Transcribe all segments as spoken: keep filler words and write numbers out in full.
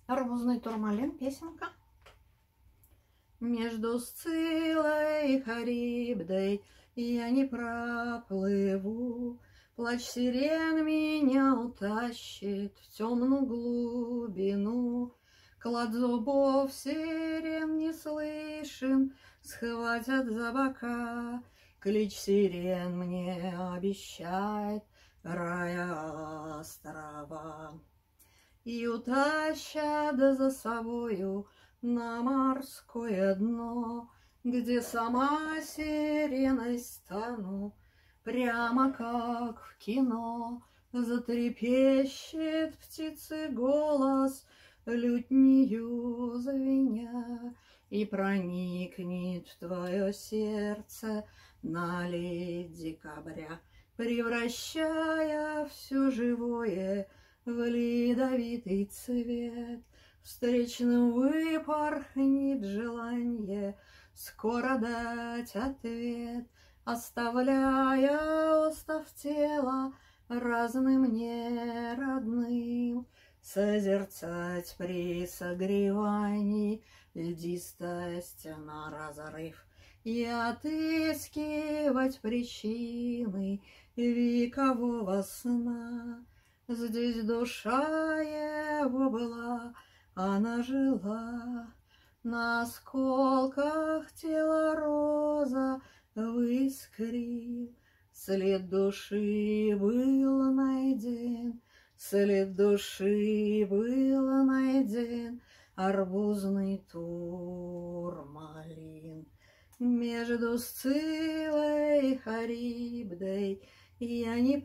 Арбузный турмалин, песенка. Между Сциллой и Харибдой я не проплыву, плач сирен меня утащит в темную глубину. Клад зубов сирен не слышен, схватят за бока. Клич сирен мне обещает рая острова. И утащат за собою на морское дно, где сама сиреной стану, прямо как в кино. Затрепещет птицы голос, лютнею звеня, и проникнет в твое сердце наледь декабря, превращая все живое в ледовитый цвет. Встречным выпорхнет желанье скоро дать ответ, оставляя остов тела разным неродным, созерцать при согревании льдистость на разрыв и отыскивать причины векового сна. Здесь душа его была, она жила, на осколках тела роза выискрил. След души был найден, след души был найден, арбузный турмалин. Между Сциллой и Харибдой я не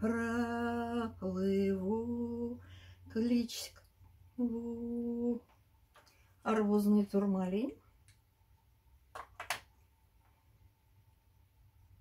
проплыву, клич арбузный турмалин.